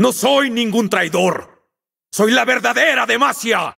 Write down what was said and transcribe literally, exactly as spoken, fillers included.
No soy ningún traidor. Soy la verdadera Demacia.